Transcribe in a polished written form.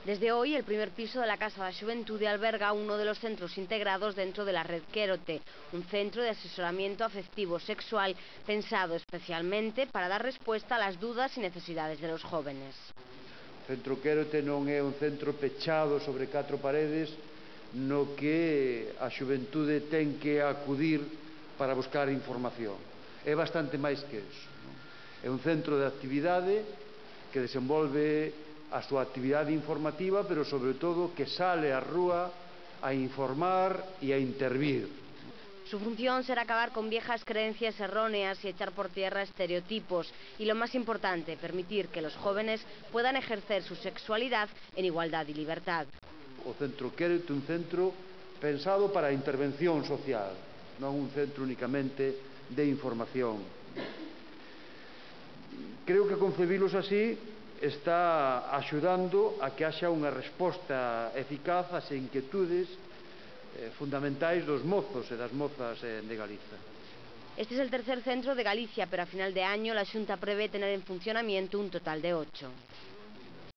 Desde hoy, el primer piso de la Casa da Xuventude alberga uno de los centros integrados dentro de la red Quérote, un centro de asesoramiento afectivo sexual pensado especialmente para dar respuesta a las dudas y necesidades de los jóvenes. O Centro Quérote non é un centro pechado sobre 4 paredes no que a xuventude ten que acudir para buscar información. É bastante máis que iso. É un centro de actividade que desenvolve a súa actividade informativa, pero sobre todo que sale á rúa a informar e a intervir. Su función será acabar con viejas creencias erróneas y echar por tierra estereotipos y, lo más importante, permitir que los jóvenes puedan ejercer su sexualidad en igualdad y libertad. O Centro Quérote é un centro pensado para a intervención social, non un centro únicamente de información. Creo que concebilos así está axudando a que haxa unha resposta eficaz ás inquietudes fundamentais dos mozos e das mozas de Galiza. Este es el tercer centro de Galicia, pero a final de año la Xunta prevé tener en funcionamiento un total de 8.